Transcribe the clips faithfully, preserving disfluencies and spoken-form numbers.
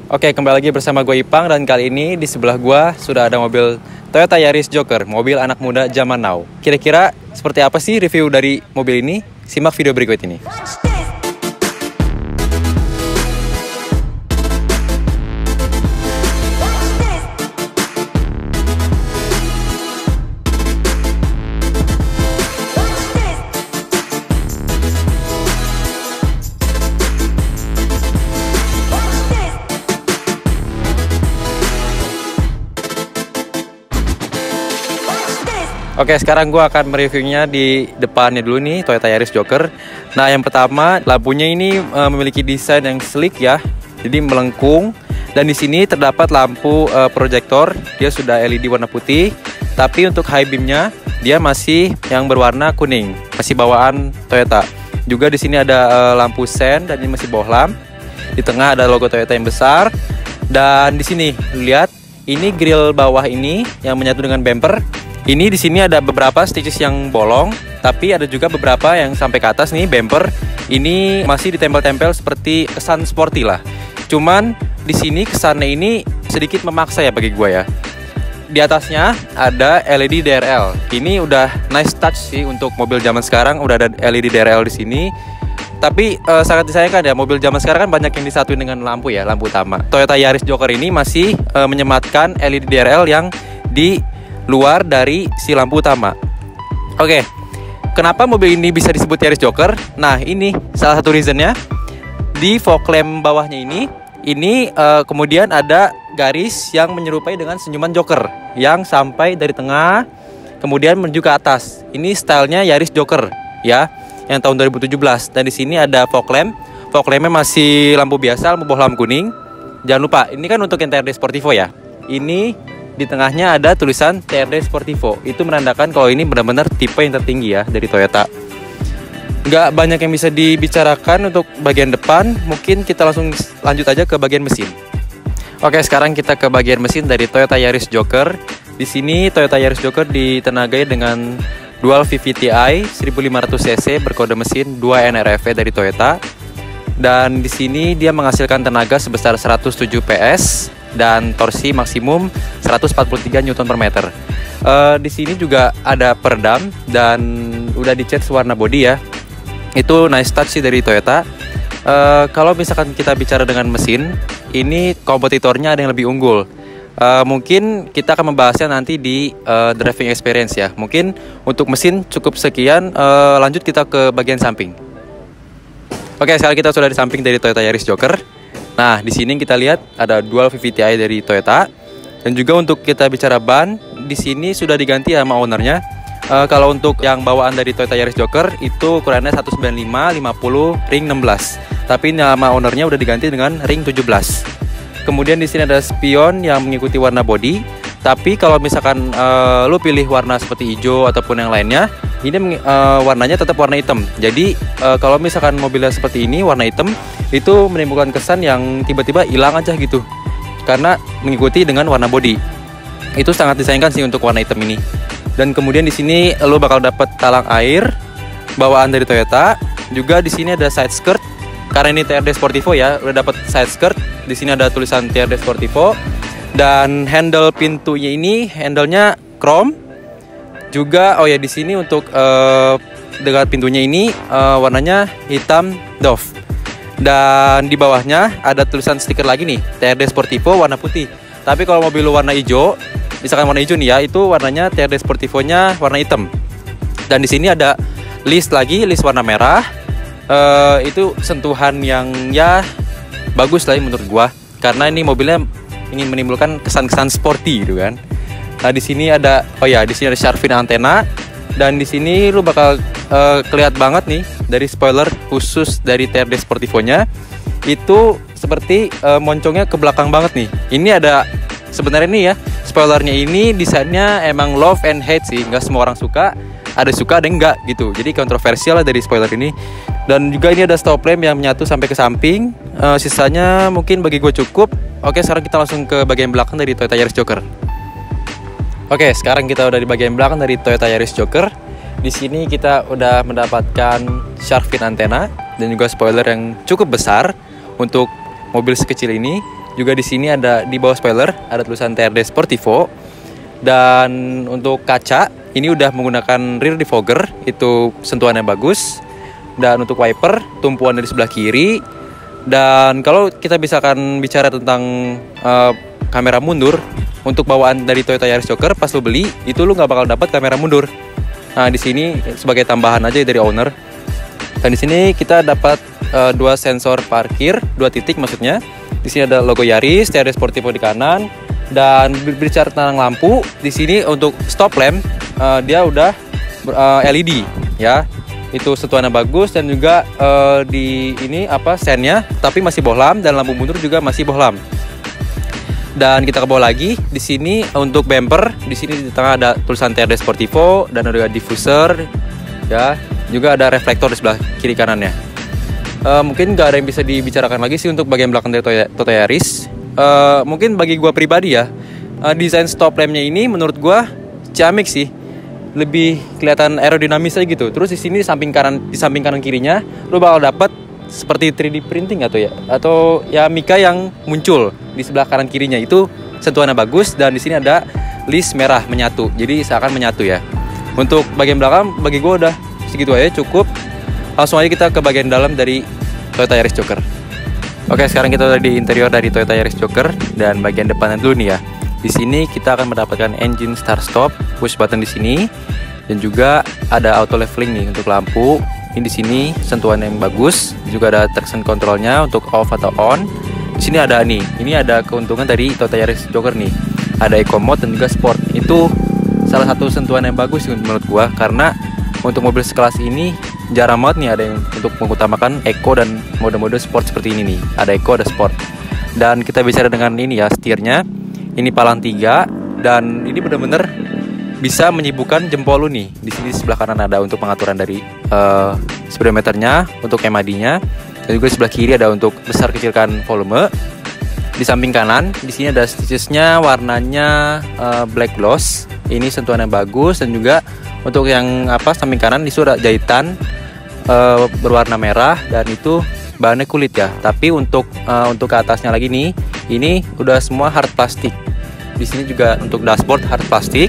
Oke, kembali lagi bersama gue Ipang, dan kali ini di sebelah gue sudah ada mobil Toyota Yaris Joker, mobil anak muda zaman now. Kira-kira seperti apa sih review dari mobil ini? Simak video berikut ini. Oke, sekarang gue akan mereviewnya di depannya dulu nih, Toyota Yaris Joker. Nah, yang pertama, lampunya ini e, memiliki desain yang sleek ya, jadi melengkung. Dan di sini terdapat lampu e, proyektor, dia sudah L E D warna putih. Tapi untuk high beamnya dia masih yang berwarna kuning, masih bawaan Toyota. Juga di sini ada e, lampu sen dan ini masih bohlam. Di tengah ada logo Toyota yang besar. Dan di sini lihat, ini grill bawah ini yang menyatu dengan bumper. Ini di sini ada beberapa stitches yang bolong, tapi ada juga beberapa yang sampai ke atas nih bumper. Ini masih ditempel-tempel seperti kesan sporty lah. Cuman di sini kesannya ini sedikit memaksa ya bagi gue ya. Di atasnya ada L E D D R L. Ini udah nice touch sih untuk mobil zaman sekarang, udah ada L E D D R L di sini. Tapi uh, sangat disayangkan ya, mobil zaman sekarang kan banyak yang disatuin dengan lampu ya, lampu utama. Toyota Yaris Joker ini masih uh, menyematkan L E D D R L yang di luar dari si lampu utama. Oke, kenapa mobil ini bisa disebut Yaris Joker? Nah, ini salah satu reasonnya. Di fog lamp bawahnya ini, ini uh, kemudian ada garis yang menyerupai dengan senyuman Joker yang sampai dari tengah kemudian menuju ke atas. Ini stylenya Yaris Joker ya, yang tahun dua ribu tujuh belas. Dan di sini ada fog lamp. Fog lampnya masih lampu biasa, lampu bohlam kuning. Jangan lupa, ini kan untuk yang T R D Sportivo ya. Ini di tengahnya ada tulisan T R D Sportivo. Itu menandakan kalau ini benar-benar tipe yang tertinggi ya dari Toyota. Nggak banyak yang bisa dibicarakan untuk bagian depan. Mungkin kita langsung lanjut aja ke bagian mesin. Oke, sekarang kita ke bagian mesin dari Toyota Yaris Joker. Di sini Toyota Yaris Joker ditenagai dengan dual V V T i seribu lima ratus cc berkode mesin dua N R F dari Toyota. Dan di sini dia menghasilkan tenaga sebesar seratus tujuh P S dan torsi maksimum seratus empat puluh tiga Newton per meter. Uh, di sini juga ada peredam dan udah dicat warna body ya. Itu nice touch sih dari Toyota. Uh, kalau misalkan kita bicara dengan mesin, ini kompetitornya ada yang lebih unggul. Uh, mungkin kita akan membahasnya nanti di uh, driving experience ya. Mungkin untuk mesin cukup sekian. Uh, lanjut kita ke bagian samping. Oke, sekarang kita sudah di samping dari Toyota Yaris Joker. Nah, di sini kita lihat ada dual V V T i dari Toyota. Dan juga untuk kita bicara ban, di sini sudah diganti sama ownernya. Uh, kalau untuk yang bawaan dari Toyota Yaris Joker itu ukurannya seratus sembilan puluh lima lima puluh ring enam belas. Tapi nama ownernya udah diganti dengan ring tujuh belas. Kemudian di sini ada spion yang mengikuti warna body. Tapi kalau misalkan uh, lu pilih warna seperti hijau ataupun yang lainnya, ini uh, warnanya tetap warna hitam. Jadi uh, kalau misalkan mobilnya seperti ini warna hitam, itu menimbulkan kesan yang tiba-tiba hilang aja gitu, karena mengikuti dengan warna body. Itu sangat disayangkan sih untuk warna hitam ini. Dan kemudian di sini lo bakal dapat talang air bawaan dari Toyota. Juga di sini ada side skirt, karena ini T R D Sportivo ya, udah dapat side skirt. Di sini ada tulisan T R D Sportivo. Dan handle pintunya ini handle-nya chrome. Juga oh ya, di sini untuk uh, dekat pintunya ini uh, warnanya hitam doff. Dan di bawahnya ada tulisan stiker lagi nih, T R D Sportivo warna putih. Tapi kalau mobil lu warna hijau, misalkan warna hijau nih ya, itu warnanya T R D Sportivo-nya warna hitam. Dan di sini ada list lagi, list warna merah. Uh, itu sentuhan yang ya bagus lah menurut gua, karena ini mobilnya ingin menimbulkan kesan-kesan sporty gitu kan. Nah, di sini ada oh ya, di sini ada shark fin antena. Dan di sini lu bakal uh, kelihatan banget nih dari spoiler khusus dari T R D Sportivo-nya. Itu seperti uh, moncongnya ke belakang banget nih. Ini ada sebenarnya nih ya, spoilernya ini desainnya emang love and hate sih. Nggak semua orang suka, ada suka ada enggak gitu. Jadi kontroversial lah dari spoiler ini. Dan juga ini ada stop lamp yang menyatu sampai ke samping. uh, Sisanya mungkin bagi gue cukup. Oke, sekarang kita langsung ke bagian belakang dari Toyota Yaris Joker. Oke, sekarang kita udah di bagian belakang dari Toyota Yaris Joker. Di sini kita udah mendapatkan shark fin antena dan juga spoiler yang cukup besar untuk mobil sekecil ini. Juga di sini ada di bawah spoiler ada tulisan T R D Sportivo. Dan untuk kaca ini udah menggunakan rear defogger, itu sentuhannya bagus. Dan untuk wiper tumpuan dari sebelah kiri. Dan kalau kita misalkan bicara tentang uh, kamera mundur, untuk bawaan dari Toyota Yaris Joker pas lo beli itu lo nggak bakal dapat kamera mundur. Nah di sini sebagai tambahan aja dari owner. Dan di sini kita dapat uh, dua sensor parkir, dua titik maksudnya. Di sini ada logo Yaris, T R D Sportivo di kanan. Dan berbicara tentang lampu, di sini untuk stop lamp uh, dia udah uh, L E D ya. Itu sentuhannya bagus dan juga uh, di ini apa sennya tapi masih bohlam, dan lampu mundur juga masih bohlam. Dan kita ke bawah lagi, di sini untuk bumper, di sini di tengah ada tulisan T R D Sportivo dan ada diffuser ya. Juga ada reflektor di sebelah kiri kanannya. Uh, mungkin gak ada yang bisa dibicarakan lagi sih untuk bagian belakang dari Toyota Yaris. Uh, mungkin bagi gua pribadi ya, uh, desain stop lampnya ini menurut gua ciamik sih, lebih kelihatan aerodinamis aja gitu. Terus di sini di samping kanan, di samping kanan kirinya, lo bakal dapat seperti tiga D printing atau ya, atau ya mika yang muncul di sebelah kanan kirinya itu sentuhannya bagus. Dan di sini ada list merah menyatu, jadi seakan menyatu ya. Untuk bagian belakang bagi gua udah segitu aja cukup. Langsung aja kita ke bagian dalam dari Toyota Yaris Joker. Oke, sekarang kita udah di interior dari Toyota Yaris Joker dan bagian depannya dulu nih ya. Di sini kita akan mendapatkan engine start stop, push button di sini, dan juga ada auto leveling nih untuk lampu. Ini di sini sentuhan yang bagus, juga ada traction controlnya untuk off atau on. Di sini ada nih, ini ada keuntungan dari Toyota Yaris Joker nih. Ada eco mode dan juga sport. Itu salah satu sentuhan yang bagus menurut gua, karena untuk mobil sekelas ini jarang banget nih ada yang untuk mengutamakan eco dan mode-mode sport seperti ini nih. Ada eco, ada sport. Dan kita bicara dengan ini ya, setirnya. Ini palang tiga dan ini benar-benar bisa menyibukkan jempol lu nih. Di sini sebelah kanan ada untuk pengaturan dari uh, speedometernya, untuk M A D-nya. Dan juga sebelah kiri ada untuk besar kecilkan volume. Di samping kanan, di sini ada stitchesnya warnanya uh, black gloss. Ini sentuhan yang bagus. Dan juga untuk yang apa samping kanan di sudah jahitan uh, berwarna merah dan itu bahannya kulit ya. Tapi untuk uh, untuk ke atasnya lagi nih, ini udah semua hard plastik. Di sini juga untuk dashboard hard plastik.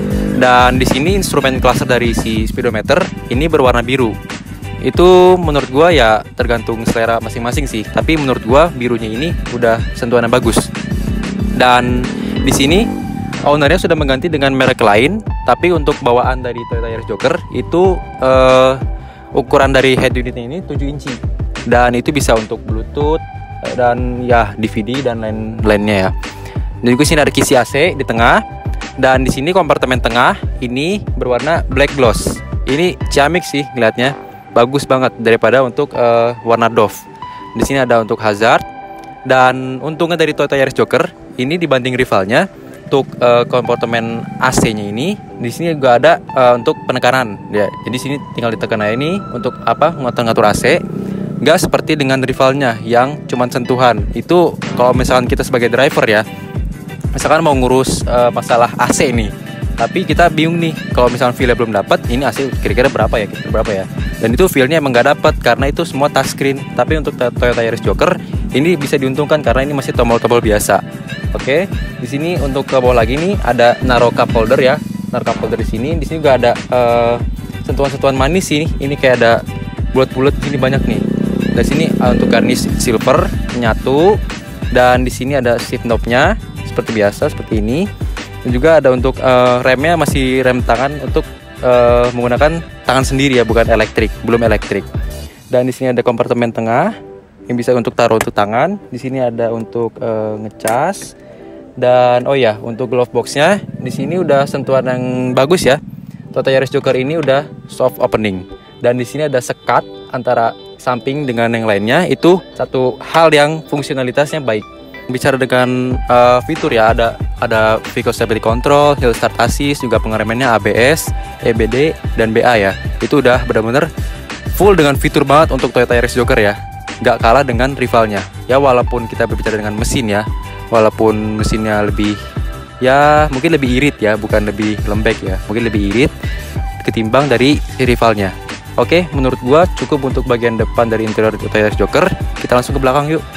Dan di sini instrumen cluster dari si speedometer ini berwarna biru. Itu menurut gua ya tergantung selera masing-masing sih. Tapi menurut gua birunya ini udah sentuhannya bagus. Dan di sini ownernya sudah mengganti dengan merek lain. Tapi untuk bawaan dari Toyota Yaris Joker itu uh, ukuran dari head unitnya ini tujuh inci. Dan itu bisa untuk Bluetooth dan ya D V D dan lain-lainnya ya. Dan juga sini ada kisi A C di tengah. Dan di sini kompartemen tengah ini berwarna black gloss. Ini ciamik sih ngeliatnya, bagus banget daripada untuk uh, warna Dove. Di sini ada untuk hazard. Dan untungnya dari Toyota Yaris Joker ini dibanding rivalnya, untuk uh, kompartemen A C-nya ini di sini juga ada uh, untuk penekanan ya. Jadi sini tinggal ditekan aja ini untuk apa ngatur-ngatur A C. Nggak seperti dengan rivalnya yang cuman sentuhan. Itu kalau misalkan kita sebagai driver ya, misalkan mau ngurus uh, masalah A C nih, tapi kita bingung nih kalau misalkan feel-nya belum dapat, ini A C kira-kira berapa ya, kira-kira berapa ya. Dan itu feel-nya emang nggak dapat karena itu semua touchscreen. Tapi untuk Toyota Yaris Joker ini bisa diuntungkan karena ini masih tombol-tombol biasa. Oke, di sini untuk ke bawah lagi nih ada naruh cup holder ya, naruh cup holder di sini. Di sini juga ada uh, sentuhan-sentuhan manis sih. Ini kayak ada bulat-bulat ini banyak nih. Dari sini uh, untuk garnish silver menyatu. Dan di sini ada shift knob-nya seperti biasa seperti ini. Dan juga ada untuk uh, remnya masih rem tangan untuk uh, menggunakan tangan sendiri ya, bukan elektrik, belum elektrik. Dan di sini ada kompartemen tengah yang bisa untuk taruh untuk tangan. Di sini ada untuk uh, ngecas. Dan oh ya, untuk glove box-nya di sini udah sentuhan yang bagus ya. Toyota Yaris Joker ini udah soft opening. Dan di sini ada sekat antara samping dengan yang lainnya, itu satu hal yang fungsionalitasnya baik. Bicara dengan uh, fitur ya, ada ada vehicle stability control, hill start assist, juga pengeremannya A B S, E B D dan B A ya. Itu udah benar-benar full dengan fitur banget untuk Toyota Yaris Joker ya. Nggak kalah dengan rivalnya. Ya walaupun kita berbicara dengan mesin ya, walaupun mesinnya lebih ya mungkin lebih irit ya, bukan lebih lembek ya, mungkin lebih irit ketimbang dari rivalnya. Oke, menurut gua cukup untuk bagian depan dari interior Toyota Yaris Joker. Kita langsung ke belakang yuk.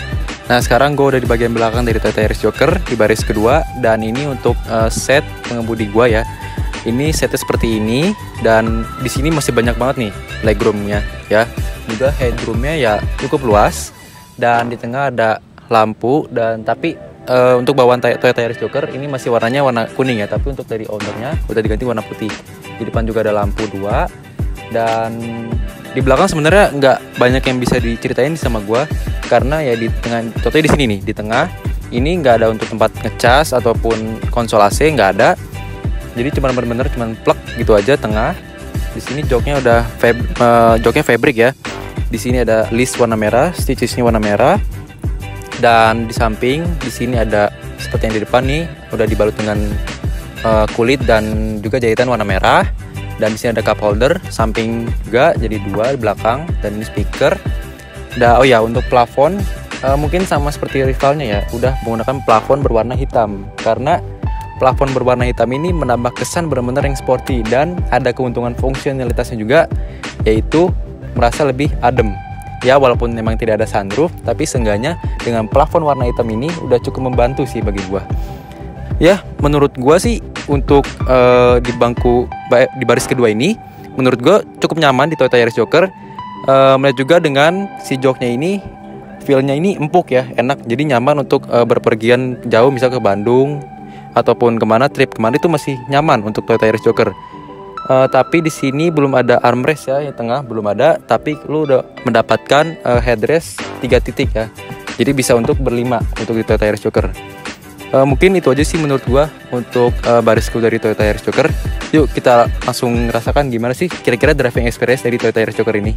Nah sekarang gue udah di bagian belakang dari Toyota Yaris Joker di baris kedua, dan ini untuk uh, set pengemudi gue ya. Ini setnya seperti ini, dan di sini masih banyak banget nih legroomnya ya. Juga headroomnya ya cukup luas, dan di tengah ada lampu. Dan tapi uh, untuk bawaan Toyota Yaris Joker ini masih warnanya warna kuning ya, tapi untuk dari ownernya udah diganti warna putih. Di depan juga ada lampu dua, dan di belakang sebenarnya nggak banyak yang bisa diceritain sama gue, karena ya di tengah, contohnya di sini nih, di tengah ini nggak ada untuk tempat ngecas ataupun konsol A C, nggak ada. Jadi cuma bener-bener cuma plug gitu aja tengah. Di sini joknya udah fab, uh, joknya fabric ya. Di sini ada list warna merah, stitchesnya warna merah. Dan di samping di sini ada seperti yang di depan nih, udah dibalut dengan uh, kulit dan juga jahitan warna merah. Dan di sini ada cup holder, samping juga jadi dua di belakang, dan ini speaker. Dan oh ya, untuk plafon uh, mungkin sama seperti rivalnya ya, udah menggunakan plafon berwarna hitam, karena plafon berwarna hitam ini menambah kesan benar-benar yang sporty, dan ada keuntungan fungsionalitasnya juga, yaitu merasa lebih adem. Ya walaupun memang tidak ada sunroof, tapi seenggaknya dengan plafon warna hitam ini udah cukup membantu sih bagi gua. Ya menurut gua sih untuk uh, di bangku di baris kedua ini, menurut gue cukup nyaman di Toyota Yaris Joker. Uh, melihat juga dengan si joknya ini, feel-nya ini empuk ya, enak. Jadi nyaman untuk uh, berpergian jauh, misal ke Bandung ataupun kemana, trip kemana, itu masih nyaman untuk Toyota Yaris Joker. Uh, tapi di sini belum ada armrest ya, yang tengah belum ada. Tapi lu udah mendapatkan uh, headrest tiga titik ya. Jadi bisa untuk berlima untuk di Toyota Yaris Joker. Uh, mungkin itu aja sih menurut gua untuk uh, baris kedua dari Toyota Yaris Joker. Yuk kita langsung rasakan gimana sih kira-kira driving experience dari Toyota Yaris Joker ini.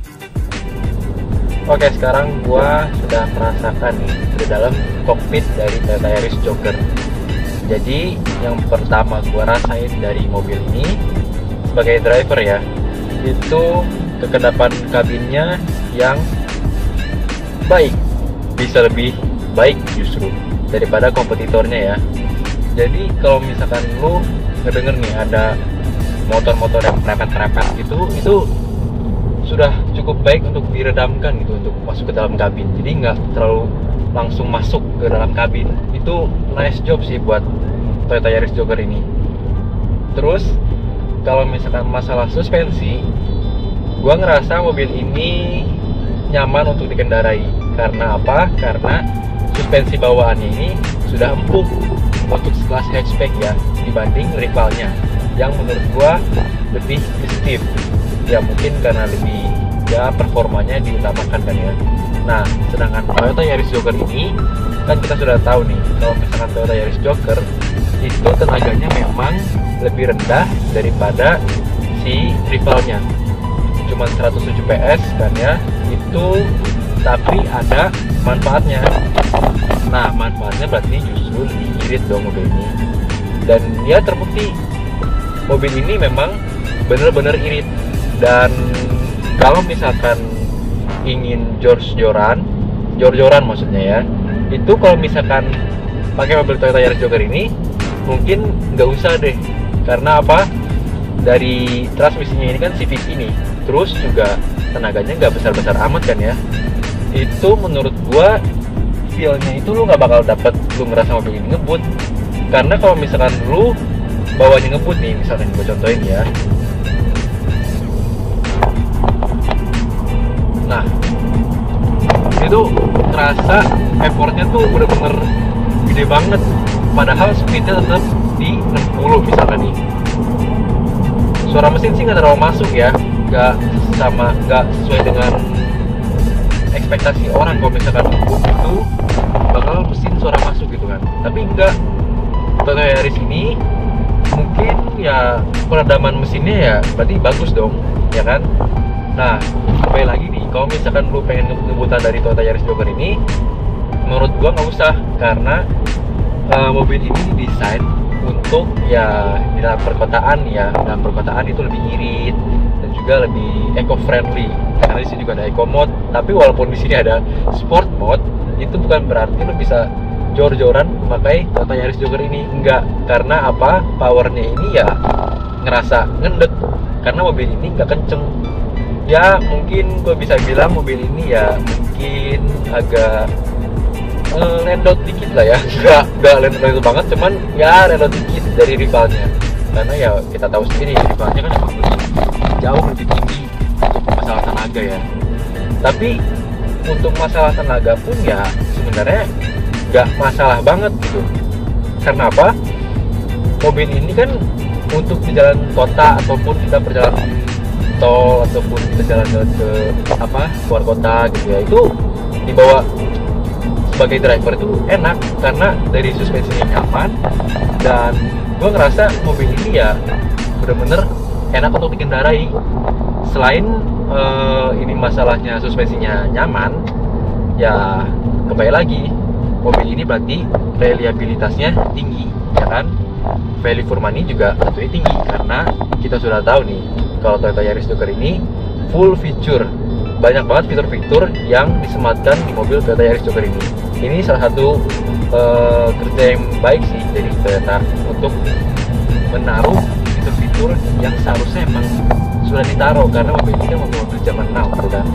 Oke, sekarang gua sudah merasakan nih di dalam kokpit dari Toyota Yaris Joker. Jadi yang pertama gua rasain dari mobil ini sebagai driver ya, itu kekedapan kabinnya yang baik, bisa lebih baik justru daripada kompetitornya ya. Jadi kalau misalkan lu ngedenger nih ada motor-motor yang merepet-merepet gitu, itu sudah cukup baik untuk diredamkan gitu, untuk masuk ke dalam kabin. Jadi nggak terlalu langsung masuk ke dalam kabin. Itu nice job sih buat Toyota Yaris Joker ini. Terus kalau misalkan masalah suspensi, gua ngerasa mobil ini nyaman untuk dikendarai. Karena apa? Karena suspensi bawaannya ini sudah empuk untuk sekelas hatchback ya, dibanding rivalnya yang menurut gua lebih stiff ya, mungkin karena lebih ya performanya diutamakan kan ya. Nah sedangkan Toyota Yaris Joker ini kan kita sudah tahu nih, kalau misalkan Toyota Yaris Joker itu tenaganya memang lebih rendah daripada si rivalnya, cuma seratus tujuh P S kan ya itu, tapi ada manfaatnya. Nah manfaatnya berarti justru lebih irit dong mobil ini. Dan ya terbukti mobil ini memang bener-bener irit. Dan kalau misalkan ingin jor-joran, jor-joran maksudnya ya, itu kalau misalkan pakai mobil Toyota Yaris Joker ini mungkin nggak usah deh. Karena apa? Dari transmisinya ini kan C V T nih, terus juga tenaganya nggak besar-besar amat kan ya. Itu menurut gua feel-nya itu lu nggak bakal dapet lu ngerasa mobil ini ngebut. Karena kalau misalkan lu bawanya ngebut nih, misalkan gua contohin ya, nah itu terasa effortnya tuh bener-bener gede banget, padahal speednya tetap di enam puluh misalkan nih. Suara mesin sih nggak terlalu masuk ya, nggak sama, nggak sesuai dengan ekspektasi orang. Kalau misalkan itu bakal mesin suara masuk gitu kan, tapi enggak. Toyota Yaris ini mungkin ya peredaman mesinnya ya berarti bagus dong ya kan. Nah kembali lagi nih, kalau misalkan lu pengen ngebutan dari Toyota Yaris Joker ini, menurut gua nggak usah, karena uh, mobil ini didesain untuk ya di dalam perkotaan ya, dalam perkotaan itu lebih irit dan juga lebih eco-friendly. Karena di sini juga ada eco mode, tapi walaupun di sini ada sport mode, itu bukan berarti lu bisa jor-joran memakai Toyota Yaris Joker ini, enggak. Karena apa? Powernya ini ya ngerasa ngendek, karena mobil ini nggak kenceng. Ya mungkin gue bisa bilang mobil ini ya mungkin agak uh, landot dikit lah ya, nggak nggak landot banget, cuman ya landot dikit dari rivalnya. Karena ya kita tahu sendiri rivalnya kan emang lebih jauh lebih tinggi untuk masalah tenaga ya. Tapi untuk masalah tenaga pun ya sebenarnya nggak masalah banget gitu. Karena apa? Mobil ini kan untuk di jalan kota ataupun kita perjalanan tol ataupun kita jalan-jalan ke apa keluar kota gitu ya, itu dibawa sebagai driver itu enak karena dari suspensinya nyaman, dan gue ngerasa mobil ini ya bener-bener enak untuk dikendarai. Selain uh, ini masalahnya suspensinya nyaman, ya kembali lagi mobil ini berarti reliabilitasnya tinggi, ya kan? Value for money juga tentunya tinggi karena kita sudah tahu nih kalau Toyota Yaris Joker ini full feature, banyak banget fitur-fitur yang disematkan di mobil Toyota Yaris Joker ini. Ini salah satu uh, kerja yang baik sih dari Toyota untuk menaruh fitur-fitur yang seharusnya emang sudah ditaruh, karena mobil ini kan mobil zaman now gitu kan.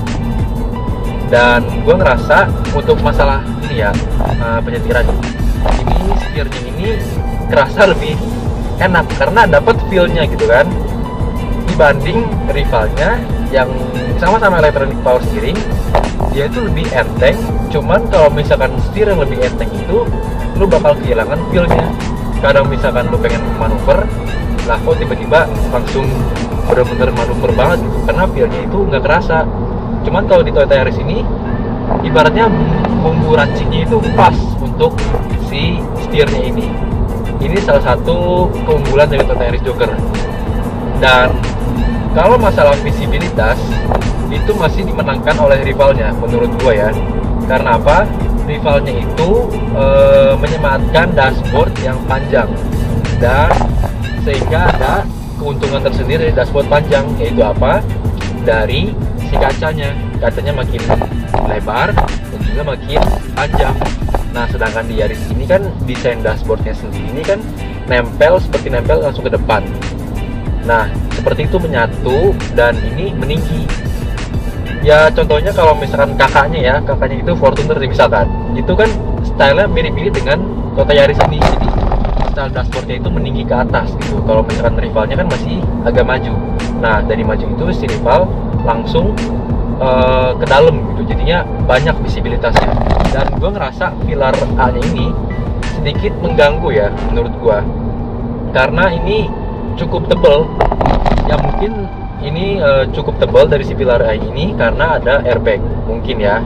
Dan gue ngerasa untuk masalah ini ya uh, penyetiran ini, setirnya ini kerasa lebih enak karena dapat feel-nya gitu kan, dibanding rivalnya yang sama-sama electronic power steering. Dia itu lebih enteng, cuman kalau misalkan setir yang lebih enteng itu lu bakal kehilangan feel-nya. Kadang misalkan lu pengen manuver lah, kok tiba-tiba langsung bener-bener manuver banget gitu, karena feel-nya itu nggak kerasa. Cuman kalau di Toyota Yaris ini ibaratnya bumbu raciknya itu pas untuk si setirnya ini. Ini salah satu keunggulan dari Toyota Yaris Joker. Dan kalau masalah visibilitas itu masih dimenangkan oleh rivalnya menurut gua ya. Karena apa? Rivalnya itu e, menyematkan dashboard yang panjang, dan sehingga ada keuntungan tersendiri dari dashboard panjang, yaitu apa? Dari si kacanya. Kacanya makin lebar dan juga makin panjang. Nah, sedangkan di Yaris ini kan desain dashboardnya sendiri ini kan nempel, seperti nempel langsung ke depan. Nah, seperti itu menyatu dan ini meninggi. Ya contohnya kalau misalkan kakaknya ya, kakaknya itu Fortuner misalkan, itu kan stylenya mirip-mirip dengan Toyota Yaris ini. Jadi style dashboardnya itu meninggi ke atas gitu. Kalau misalkan rivalnya kan masih agak maju. Nah, dari maju itu si rival langsung uh, ke dalam gitu. Jadinya banyak visibilitasnya. Dan gue ngerasa pilar A nya ini sedikit mengganggu ya menurut gue, karena ini cukup tebal. Ya mungkin ini uh, cukup tebal dari si pilar A ini karena ada airbag mungkin ya.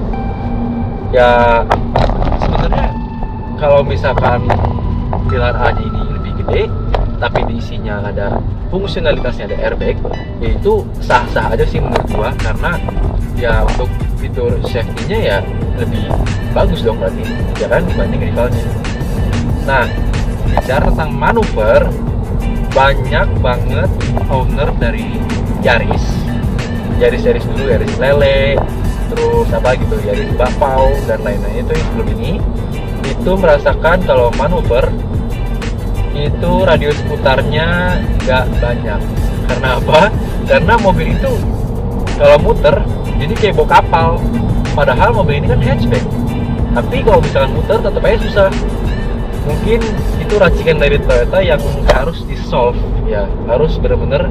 Ya sebenarnya kalau misalkan pilar A nya ini lebih gede tapi diisinya ada fungsionalitasnya, ada airbag, yaitu sah-sah aja sih menurut gua, karena ya untuk fitur safety-nya ya lebih bagus dong berarti, ya kan, dibanding rivalnya. Nah, bicara tentang manuver, banyak banget owner dari Yaris, Yaris Yaris dulu, Yaris Lele, terus apa gitu, Yaris Bapau dan lain-lain itu yang sebelum ini, itu merasakan kalau manuver itu radius putarnya nggak banyak. Karena apa? Karena mobil itu kalau muter jadi kayak bawa kapal, padahal mobil ini kan hatchback, tapi kalau misalkan muter tetap aja susah. Mungkin itu racikan dari Toyota yang harus di solve ya, harus bener-bener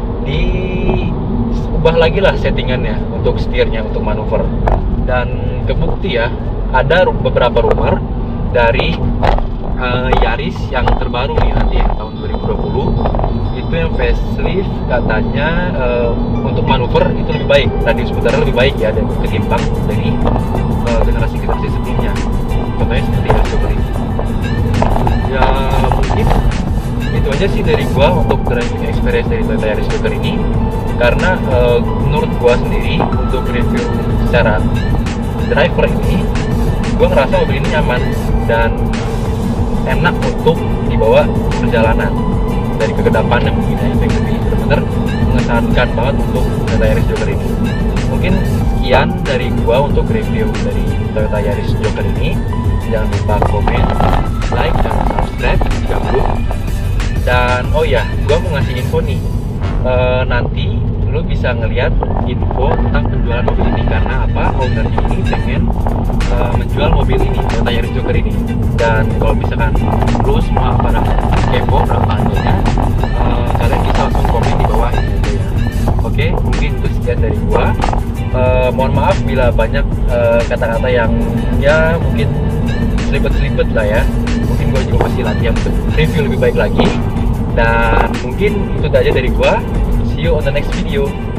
diubah lagi lah settingannya untuk setirnya, untuk manuver. Dan kebukti ya, ada beberapa rumor dari uh, Yaris yang terbaru nih nanti ya, tahun dua ribu dua puluh itu yang facelift katanya uh, untuk manuver itu lebih baik, radius putarnya lebih baik ya, dan ketimbang dari uh, generasi-generasi sebelumnya. Contohnya seperti Yaris Joker ini. Ya mungkin itu aja sih dari gua untuk driving experience dari Toyota Yaris Joker ini, karena uh, menurut gua sendiri untuk review secara driver ini, gua ngerasa mobil ini nyaman dan enak untuk dibawa perjalanan. Dari kegedapan yang mungkin efek lebih benar-benar mengesankan banget untuk Toyota Yaris Joker ini. Mungkin sekian dari gua untuk review dari Toyota Yaris Joker ini. Jangan lupa komen, like, dan subscribe jika belum. Dan oh ya, gua mau ngasih info nih, e, nanti lo bisa ngelihat info tentang penjualan mobil ini, karena apa, owner ini pengen uh, menjual mobil ini, Toyota Yaris Joker ini. Dan kalau misalkan lo semua pada kepo berapa harganya, uh, kalian bisa langsung komen di bawah ini aja ya. Oke, mungkin itu sekian dari gua. Uh, mohon maaf bila banyak kata-kata uh, yang ya mungkin selipet-selipet lah ya. Mungkin gua juga masih latihan untuk review lebih baik lagi. Dan mungkin itu aja dari gua. See you on the next video.